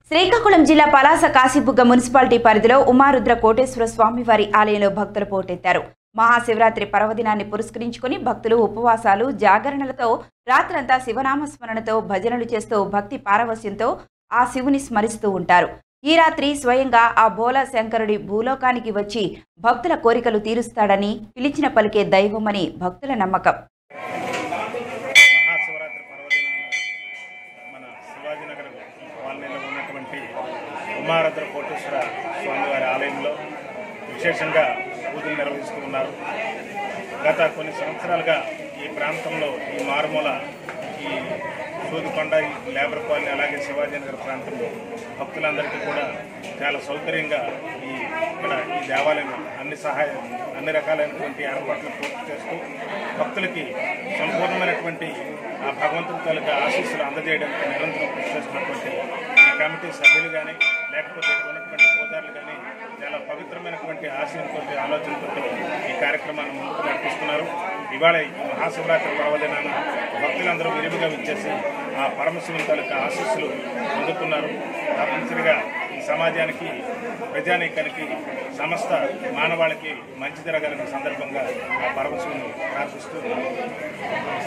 శ్రీకాకుళం జిల్లా పలాస కాశీబుగ్గ మున్సిపాలిటీ పరిధిలో ఉమారుద్ర కోటేశ్వర స్వామివారి ఆలయంలో భక్తులు పోటెత్తారు. మహాశివరాత్రి పర్వదినాన్ని పురస్కరించుకుని భక్తులు ఉపవాసాలు జాగరణలతో రాత్రంతా శివనామస్మరణతో భజనలు చేస్తూ భక్తి పారవస్యంతో ఆ శివుని స్మరిస్తూ ఉంటారు. ఈ రాత్రి స్వయంగా ఆ భోలా శంకరుడి భూలోకానికి వచ్చి భక్తుల కోరికలు తీరుస్తాడని, పిలిచిన పలికే దైవమని భక్తుల నమ్మకం. ఉమారుద్ర కోటేశ్వర స్వామివారి ఆలయంలో విశేషంగా పూజలు నిర్వహిస్తూ ఉన్నారు. గత కొన్ని సంవత్సరాలుగా ఈ ప్రాంతంలో ఈ మారుమూల ఈ సూదికొండ, లేబర్ కాలనీ, అలాగే శివాజీనగర్ ప్రాంతంలో భక్తులందరికీ కూడా చాలా సౌకర్యంగా ఇక్కడ ఈ దేవాలయం అన్ని రకాలైనటువంటి ఏర్పాట్లు పూర్తి చేస్తూ భక్తులకి సంపూర్ణమైనటువంటి ఆ భగవంతుని తాలూకా ఆశీస్సులు అందజేయడానికి నిరంతరం కృషి చేస్తున్నటువంటి ఈ కమిటీ సభ్యులు కానీ, లేకపోతే ఇక్కడ ఉన్నటువంటి పూజారులు కానీ చాలా పవిత్రమైనటువంటి ఆశయంతో, ఆలోచనతో ఈ కార్యక్రమాన్ని ముందుకు నడిపిస్తున్నారు. ఇవాళ ఈ మహాశివరాత్రి పర్వదినాన భక్తులందరూ విరివిగా విచ్చేసి ఆ పరమశివుని తాలూకా ఆశీస్సులు అందుతున్నారు. తప్పనిసరిగా ఈ సమాజానికి, ప్రజానీకానికి, సమస్త మానవాళికి మంచి జరగాలనే సందర్భంగా ఆ పరమశివుని ప్రార్థిస్తూ